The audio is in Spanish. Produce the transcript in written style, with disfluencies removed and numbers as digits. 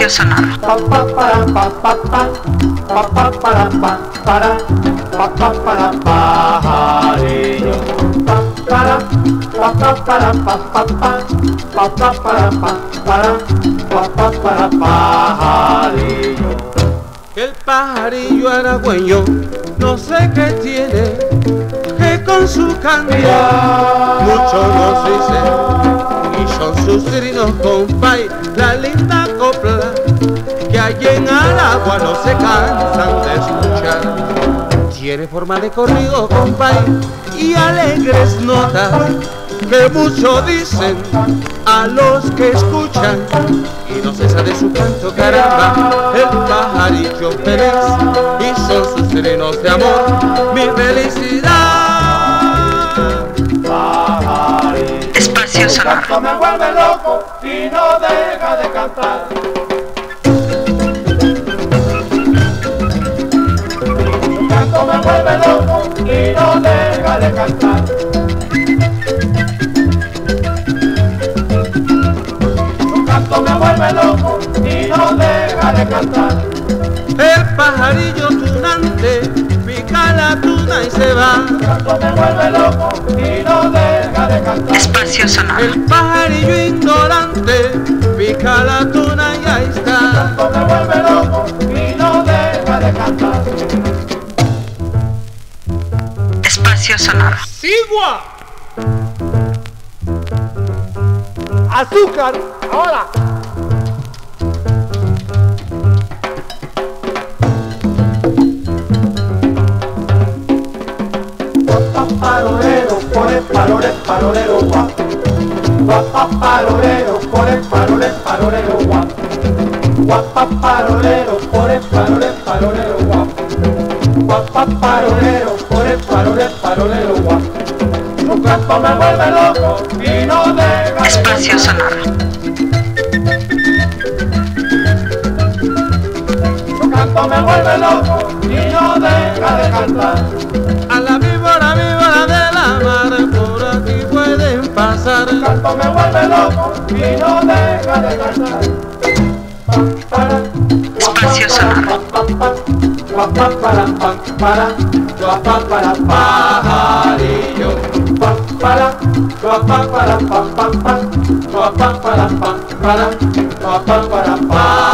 Espacio sonoro. Pajarillo. Pajarillo. El pajarillo aragüeño no sé qué tiene, que con su canto mucho nos dice, y son sus trinos, compay, la linda copla que allí en Aragua no se cansan de escuchar. Tiene forma de corrido, compay, y alegres notas que mucho dicen a los que escuchan, y no cesa de su canto, caramba, el pajarillo feliz, y son sus trinos de amor mi felicidad. Pajarillo. Espacio Tu sonoro. canto me vuelve loco y no deja de cantar. Tu canto me vuelve loco y no deja de cantar. Tu canto me vuelve loco y no deja de cantar. El pajarillo tunante pica la tuna y se va. Tu canto me vuelve loco y no deja de cantar. Espacio sonoro. El pajarillo indolente pica la tuna y ahí Tu está. canto me vuelve loco y no deja de cantar. Espacio sonoro. ¡Sigua! Azúcar, ahora. Parolero, por el parolero, guapo. Guapa parolero, por el parolero, guapo. Guapa parolero, por el parolero, guapo. Guapa parolero, por el parolero, guapo. Tu canto me vuelve loco y no deja de Espacio cantar. sonoro. Tu canto me vuelve loco y no deja de cantar. A la víbora de la mar, por aquí pueden pasar. Tu canto me vuelve loco y no deja de cantar. Espacio sonoro. Pajarillo. Pajarillo.